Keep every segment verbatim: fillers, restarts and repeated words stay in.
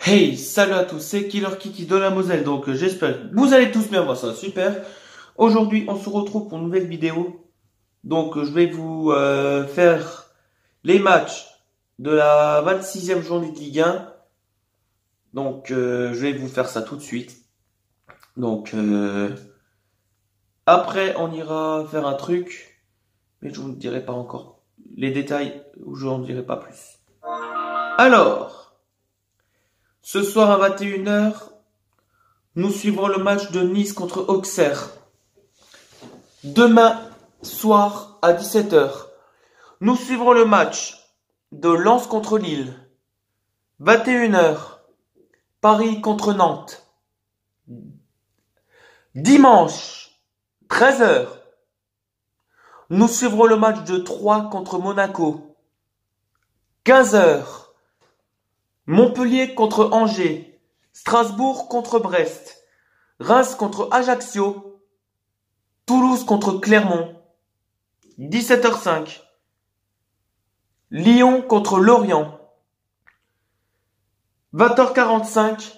Hey, salut à tous, c'est Killer Kiki de la Moselle, donc euh, j'espère que vous allez tous bien, moi ça va super. Aujourd'hui, on se retrouve pour une nouvelle vidéo. Donc, euh, je vais vous euh, faire les matchs de la vingt-sixième journée de Ligue un. Donc, euh, je vais vous faire ça tout de suite. Donc, euh, après, on ira faire un truc, mais je vous dirai pas encore les détails, ou je n'en dirai pas plus. Alors... Ce soir à vingt et une heures, nous suivrons le match de Nice contre Auxerre. Demain soir à dix-sept heures, nous suivrons le match de Lens contre Lille. vingt et une heures, Paris contre Nantes. Dimanche, treize heures, nous suivrons le match de Troyes contre Monaco. quinze heures, Montpellier contre Angers. Strasbourg contre Brest, Reims contre Ajaccio, Toulouse contre Clermont, dix-sept heures cinq, Lyon contre Lorient, vingt heures quarante-cinq,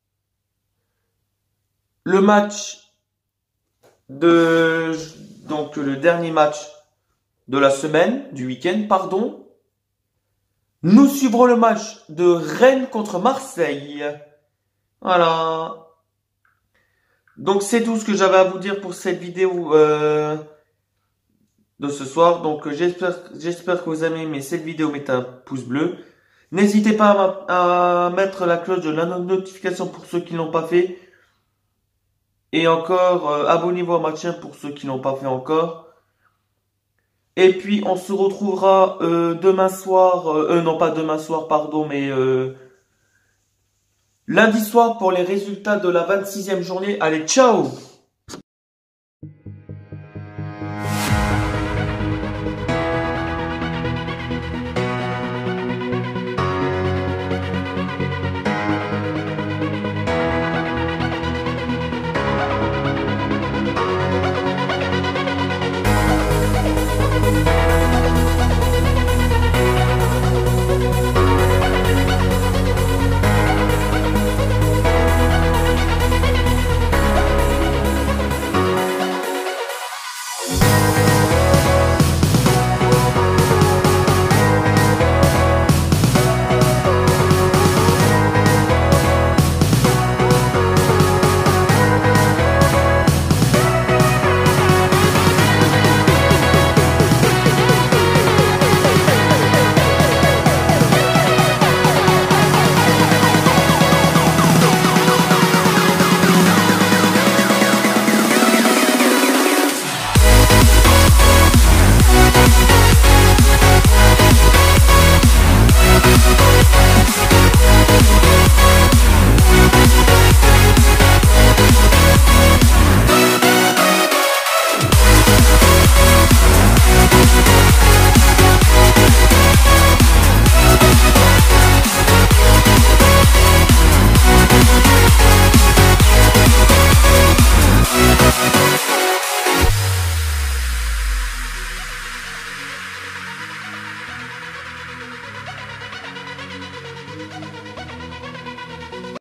le match de, donc le dernier match de la semaine, du week-end, pardon. Nous suivrons le match de Rennes contre Marseille. Voilà. Donc c'est tout ce que j'avais à vous dire pour cette vidéo euh, de ce soir. Donc j'espère j'espère que vous avez aimé cette vidéo. Mettez un pouce bleu. N'hésitez pas à, à mettre la cloche de la notification pour ceux qui l'ont pas fait. Et encore, euh, abonnez-vous à ma chaîne pour ceux qui l'ont pas fait encore. Et puis on se retrouvera euh, demain soir. Euh, euh, non pas demain soir, pardon, mais... Euh, lundi soir pour les résultats de la vingt-sixième journée. Allez, ciao!